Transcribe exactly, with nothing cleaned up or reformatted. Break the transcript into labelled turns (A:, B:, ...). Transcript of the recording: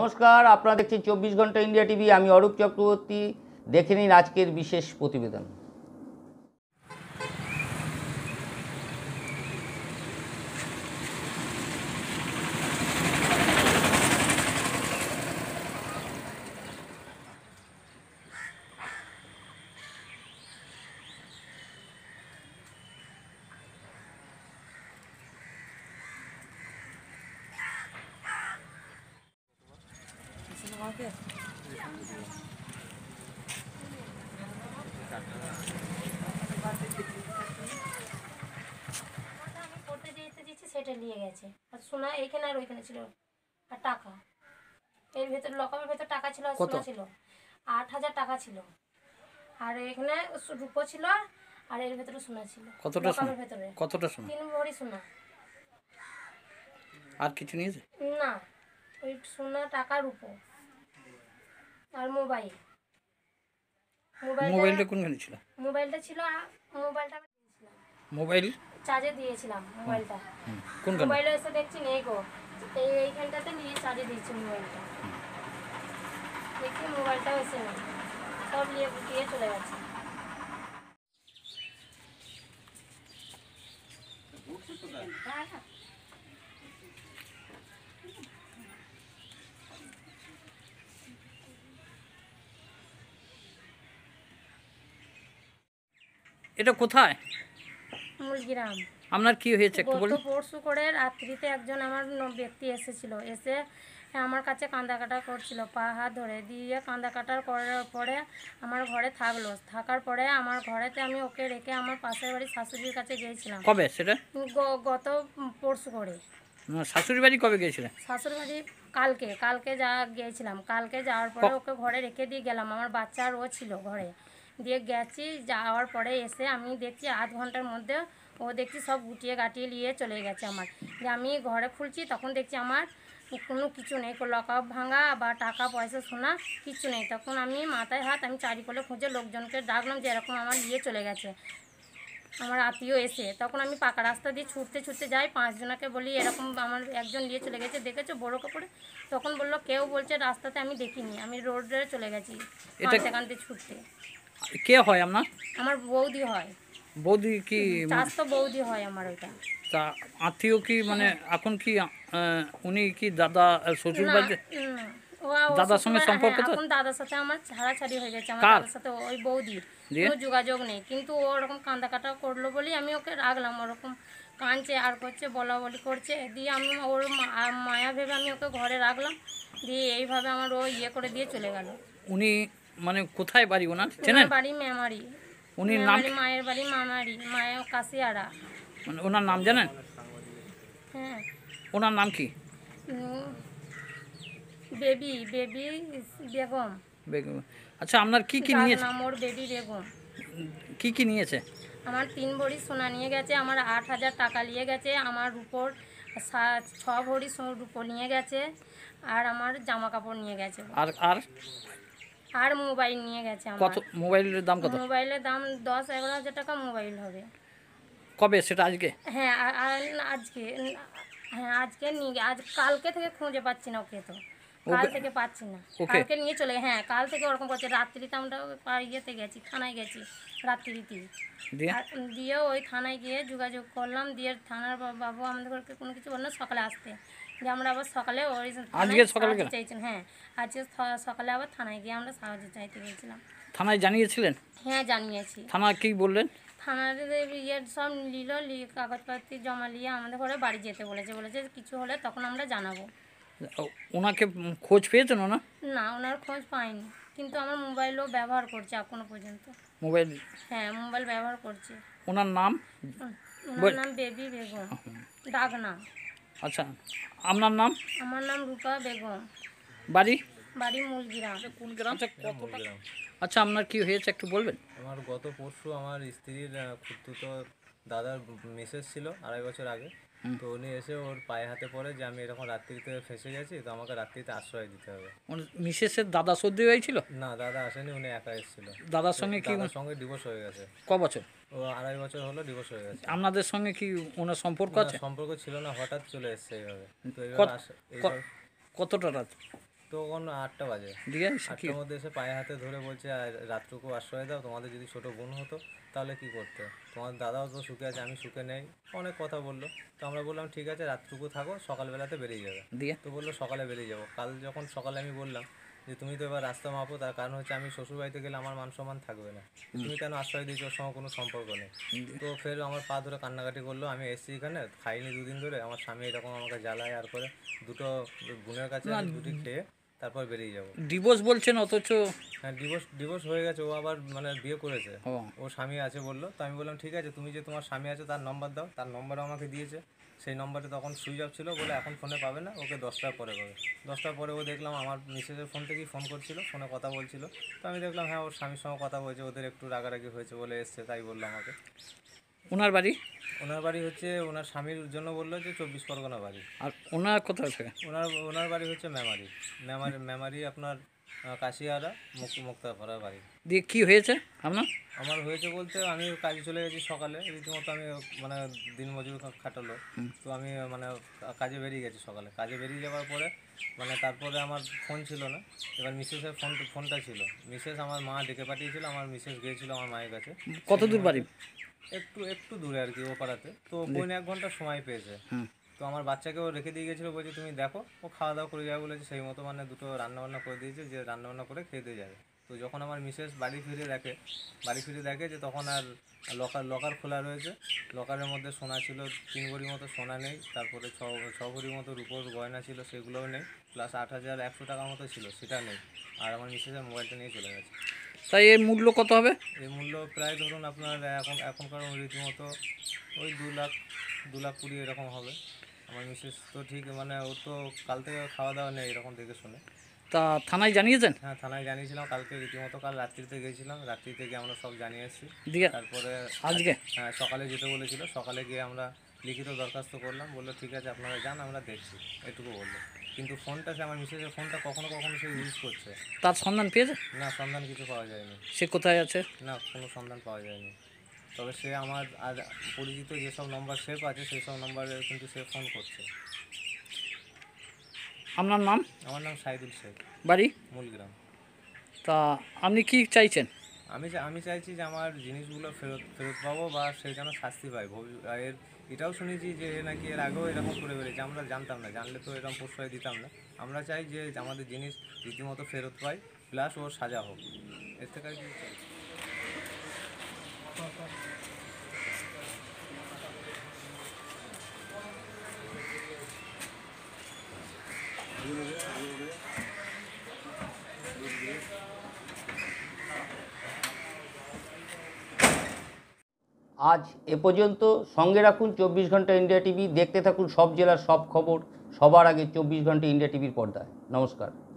A: নমস্কার, আপনারা দেখছেন চব্বিশ ঘন্টা ইন্ডিয়া টিভি। আমি অরূপ চক্রবর্তী। দেখে নিন আজকের বিশেষ প্রতিবেদন।
B: সেটা নিয়ে গেছে আর সোনা এইখানে আর ওইখানে ছিল আর টাকা এর ভেতর লকারের ভেতর টাকা ছিল আর সোনা ছিল আট হাজার টাকা ছিল আর এখানে রূপো ছিল আর এর ভেতরে সোনা ছিল।
C: কতটা সোনা?
B: ভেতরে
C: কতটা সোনা?
B: তিন ভরি সোনা।
C: আর কিছু নিয়েছে
B: না, ওই সোনা টাকা রূপো আর মোবাইল।
C: মোবাইলটা কোনখানে ছিল?
B: মোবাইলটা ছিল মোবাইলটা আমি দিয়েছিলাম,
C: মোবাইল
B: চার্জে দিয়েছিলাম মোবাইলটা।
C: কোনখানে?
B: মোবাইল এসে দেখছি নেই গো, এই এইখানটাতে নিয়ে চার্জে দিয়েছি মোবাইলটা। দেখছি মোবাইলটাও এসে নেই, সব নিয়ে দিয়ে চলে গেছে।
C: এটা কোথায়?
B: মুলগ্রাম।
C: আপনার কি হয়েছে একটু বলুন।
B: গত পরশু করে রাত্রিতে একজন আমার ব্যক্তি এসেছিল, এসে আমার কাছে কাঁদা কাটা করছিল, পা হাত ধরে দিয়ে কাঁদা কাটার করার পরে আমার ঘরে থাকলো। থাকার পরে আমার ঘরেতে আমি ওকে রেখে আমার পাশের বাড়ি শাশুড়ির কাছে গিয়েছিলাম।
C: কবে সেটা?
B: গত পরশু করে।
C: শাশুড়ি বাড়ি কবে গিয়েছিলেন?
B: শাশুড়ি বাড়ি কালকে কালকে যা গিয়েছিলাম। কালকে যাওয়ার পরে ওকে ঘরে রেখে দিয়ে গেলাম, আমার বাচ্চা আর ও ছিল ঘরে। দিয়ে গেছি, যাওয়ার পরে এসে আমি দেখছি আধ ঘন্টার মধ্যে ও দেখছি সব গুটিয়ে গাটিয়ে নিয়ে চলে গেছে আমার। যে আমি ঘরে খুলছি তখন দেখছি আমার কোনো কিছু নেই, লকআপ ভাঙা বা টাকা পয়সা সোনা কিছু নেই। তখন আমি মাথায় হাত আমি চারিকোলে খুঁজে লোকজনকে ডাকলাম যে এরকম আমার নিয়ে চলে গেছে আমার আত্মীয় এসে। তখন আমি পাকা রাস্তা দিয়ে ছুটতে ছুটতে যাই, পাঁচজনকে বলি এরকম আমার একজন নিয়ে চলে গেছে, দেখেছো বড় কাপড়ে? তখন বললো কেউ বলছে রাস্তাতে আমি দেখিনি, আমি রোডে চলে গেছি কাঁদতে ছুটতে।
C: কে হয় আপনার?
B: আমার বৌদি হয়।
C: বৌদি কি?
B: চাস্তো বৌদি হয় আমার ওইটা।
C: তা আত্মীয় কি মানে এখন কি উনি কি দাদা শ্বশুর বাড়িতে? দাদার সঙ্গে সম্পর্ক? তো
B: এখন দাদার সাথে আমার ছাড়াছাড়ি হয়ে গেছে, আমার দাদার সাথে ওই বৌদির কোনো যোগাযোগ নেই। কিন্তু ও ওরকম কান্দা কাটা করলো বলেই আমি ওকে রাখলাম, ওরকম কাঁদছে আর করছে বলা বলি করছে, দিয়ে আমি ওর মায়া ভেবে আমি ওকে ঘরে রাখলাম। দিয়ে এইভাবে আমার ও ইয়ে করে দিয়ে চলে গেল।
C: উনি মানে কোথায় বাড়ি ওনার চেনেন?
B: বাড়ি মেমারি।
C: উনি নাম?
B: মায়ের বাড়ি মামারি, মায়ের কাশিয়ারা।
C: মানে ওনার নাম জানেন?
B: হ্যাঁ।
C: ওনার নাম কি?
B: বেবি বেবি বেগম।
C: বেগম। আচ্ছা, আপনার কি কি নিয়েছে?
B: নাম ওর বেবি বেগম।
C: কি কি নিয়েছে?
B: আমার তিন ভরি সোনা নিয়ে গেছে, আমার আট হাজার টাকা নিয়ে গেছে, আমার রূপোর ছ ভরি রূপো নিয়ে গেছে, আর আমার জামা কাপড় নিয়ে গেছে।
C: আর আর
B: আর মোবাইল নিয়ে গেছে।
C: কত? মোবাইলের দাম কত?
B: মোবাইলের দাম দশ এগারো হাজার টাকা মোবাইল হবে।
C: কবে সেটা? আজকে?
B: হ্যাঁ আজকে। হ্যাঁ আজকে নিয়ে আজ কালকে থেকে খুঁজে পাচ্ছি না ওকে, তো কাল থেকে পাচ্ছি না। কালকে নিয়ে চলে, হ্যাঁ কাল থেকে ওরকম করছে। রাত্রিতে আমরা ইয়েতে গেছি, থানায় গেছি রাত্রিতে, দিয়ে ওই থানায় গিয়ে যোগাযোগ করলাম, দিয়ে থানার বাবু আমাদেরকে কোনো কিছু বললো সকালে আসতে, যে আমরা আবার সকালে ওই সাহায্য চাইছেন। হ্যাঁ আজকে সকালে আবার থানায় গিয়ে আমরা সাহায্য চাইতে গেছিলাম।
C: থানায় জানিয়েছিলেন?
B: হ্যাঁ জানিয়েছি।
C: থানা কি বললেন?
B: থানার ইয়ে সব নিল, কাগজপত্র জমা নিয়ে আমাদের ঘরে বাড়ি যেতে বলেছে, বলেছে কিছু হলে তখন আমরা জানাবো।
C: ওনাকে খোঁজ পেয়েছেন? ওনা
B: না, ওনার খোঁজ পাইনি, কিন্তু আমার মোবাইলও ব্যবহার করছে এখনো পর্যন্ত।
C: মোবাইল?
B: হ্যাঁ মোবাইল ব্যবহার করছে।
C: ওনার নাম?
B: ওনার নাম বেবি বেগম, ডাক নাম।
C: আচ্ছা, আপনার নাম?
B: আমার নাম রূপা বেগম।
C: বাড়ি?
B: বাড়ি মুলগ্রাম।
C: কোন গ্রাম? আচ্ছা, আপনার কি হয়েছে একটু বলবেন?
D: আমার গত পরশু আমার স্ত্রীর খুঁড়তুতো দাদার মিসেস ছিল আড়াই বছর আগে, তো উনি এসে ওর পায়ে হাতে পড়ে যে আমি এরকম রাত্রিতে ফেঁসে গেছি, তো আমাকে রাত্রিতে আশ্রয় দিতে হবে।
C: মিসেসের দাদা সর্দি হয়েছিল?
D: না, দাদা আসেনি, উনি একা এসেছিল।
C: দাদার সঙ্গে কি?
D: দাদার সঙ্গে ডিভোর্স হয়ে গেছে।
C: ক বছর?
D: ও আড়াই বছর হলো ডিভোর্স হয়ে গেছে।
C: আপনাদের সঙ্গে কি ওনার সম্পর্ক আছে?
D: সম্পর্ক ছিল না, হঠাৎ চলে এসছে এইভাবে। তো
C: কতটা রাত?
D: তখন আটটা বাজে।
C: দিয়ে এসে কি
D: আটটার মধ্যে এসে পায়ে হাতে ধরে বলছে, "আর রাতটুকু আশ্রয় দাও, তোমাদের যদি ছোটো বোন হতো তাহলে কি করতে, তোমার দাদাও তো সুখে আছে, আমি সুখে নেই।" অনেক কথা বললো। তো আমরা বললাম ঠিক আছে, রাতটুকু থাকো, সকালবেলাতে বেরিয়ে যাবে।
C: দিয়ে
D: তো বললো সকালে বেরিয়ে যাবো। কাল যখন সকালে আমি বললাম যে তুমি তো এবার রাস্তা মাপো, তার কারণ হচ্ছে আমি শ্বশুরবাড়িতে গেলে আমার মান সম্মান থাকবে না, তুমি কেন আশ্রয় দিয়েছো, ওর সঙ্গে কোনো সম্পর্ক নেই। তো ফের আমার পা ধরে কান্নাকাটি করলো, আমি এসছি এখানে খাইনি দুদিন ধরে, আমার স্বামী এরকম আমাকে জ্বালায়, আর করে দুটো বোনের কাছে আমি দুটি খেয়ে তারপর বেরিয়ে যাবো।
C: ডিভোর্স বলছেন, অথচ
D: হ্যাঁ, ডিভোর্স ডিভোর্স হয়ে গেছে, ও আবার মানে বিয়ে করেছে,
C: ও
D: ও স্বামী আছে বললো। তো আমি বললাম ঠিক আছে, তুমি যে তোমার স্বামী আছে তার নম্বর দাও, তার নম্বরও আমাকে দিয়েছে। সেই নম্বরে তখন সুইচ অফ ছিল বলে এখন ফোনে পাবে না, ওকে দশটার পরে পাবে। দশটার পরে ও দেখলাম আমার মিসেসের ফোন থেকেই ফোন করছিল, ফোনে কথা বলছিল। তো আমি দেখলাম হ্যাঁ ওর স্বামীর সঙ্গে কথা বলছে, ওদের একটু রাগারাগি হয়েছে বলে এসছে, তাই বললো আমাকে।
C: ওনার বাড়ি?
D: ওনার বাড়ি হচ্ছে, ওনার স্বামীর জন্য বললো যে চব্বিশ পরগনা বাড়ি।
C: আর ওনার কোথায় থেকে?
D: ওনার ওনার বাড়ি হচ্ছে মেমারি। মেমারি মেমারি আপনার আহ, কাশিয়ারা মুক্ত মুক্তাপাড়ার বাড়ি।
C: দিয়ে কি হয়েছে আপনার?
D: আমার হয়েছে বলতে আমি কাজে চলে গেছি সকালে, রীতিমতো আমি মানে দিন মজুর খা- খাটালো। তো আমি মানে কা- কাজে বেরিয়ে গেছি সকালে। কাজে বেরিয়ে যাওয়ার পরে মানে তারপরে আমার ফোন ছিল না, এবার মিসেসের ফোন ফোনটা ছিল। মিসেস আমার মা ডেকে পাঠিয়েছিল, আমার মিসেস গিয়েছিল আমার মায়ের কাছে।
C: কত দূর বাড়ি?
D: একটু একটু দূরে আর কি, ও পাড়াতে। তো বোন এক ঘন্টা সময় পেয়েছে।
C: হুম।
D: তো আমার বাচ্চাকেও রেখে দিয়ে গেছিলো, বলছে তুমি দেখো, ও খাওয়া দাওয়া করে যাবে বলেছে। সেই মতো মানে দুটো রান্নাবান্না করে দিয়েছে, যে রান্নাবান্না করে খেয়ে দিয়ে যাবে। তো যখন আমার মিসেস বাড়ি ফিরে দেখে, বাড়ি ফিরে দেখে যে তখন আর লকার লকার খোলা রয়েছে। লকারের মধ্যে সোনা ছিল, তিন ভরি মতো সোনা নেই, তারপরে ছ ছ ভরি মতো রূপোর গয়না ছিল, সেগুলোও নেই, প্লাস আট হাজার একশো টাকার মতো ছিল, সেটা নেই। আর আমার মিসেসের মোবাইলটা নিয়ে চলে গেছে।
C: তাই এর মূল্য কত হবে?
D: এই মূল্য প্রায় ধরুন আপনার এখন এখনকার রীতিমতো ওই দু লাখ দু লাখ কুড়ি এরকম হবে। আমার মিসেস তো ঠিক মানে ও তো কাল থেকে খাওয়া দাওয়া নেই এরকম দেখে শুনে।
C: তা থানায় জানিয়েছেন?
D: হ্যাঁ, থানায় জানিয়েছিলাম কালকে, রীতিমতো কাল রাত্রিতে গিয়েছিলাম, রাত্রি থেকে আমরা সব জানিয়ে এসেছি।
C: দিয়ে
D: তারপরে
C: আজকে?
D: হ্যাঁ, সকালে যেতে বলেছিল, সকালে গিয়ে আমরা লিখিত দরখাস্ত করলাম, বললো ঠিক আছে আপনারা যান, আমরা দেখছি, এটুকু বললো। কিন্তু ফোনটা সে আমার মিসেসের ফোনটা কখনো কখনো সে ইউজ করছে।
C: তার সন্ধান পেয়েছে?
D: না, সন্ধান কিছু পাওয়া যায়নি।
C: সে কোথায় আছে?
D: না, কোনো সন্ধান পাওয়া যায়নি। তবে সে আমার আর পরিচিত যেসব নম্বর সেভ আছে সেই সব নম্বরে কিন্তু সে ফোন করছে।
C: আপনার নাম?
D: আমার নাম সাইদুল শেখ,
C: বাড়ি?
D: মূলগ্রাম।
C: তা আপনি কি চাইছেন?
D: আমি চা- আমি চাইছি যে আমার জিনিসগুলো ফেরত ফেরত পাবো, বা সে যেন শাস্তি পায়। ভবি- এর এটাও শুনেছি যে এ নাকি এর আগেও এরকম করে বেরিয়েছে, আমরা জানতাম না, জানলে তো এরকম প্রশ্রয় দিতাম না। আমরা চাই যে আমাদের জিনিস রীতিমতো ফেরত পাই, প্লাস ওর সাজা হোক, এর থেকে আর কিছু চাই না।
A: আজ এ পর্যন্ত। সঙ্গে রাখুন চব্বিশ ঘন্টা ইন্ডিয়া টিভি। দেখতে থাকুন সব জেলার সব খবর সবার আগে চব্বিশ ঘন্টা ইন্ডিয়া টিভির পর্দায়। নমস্কার।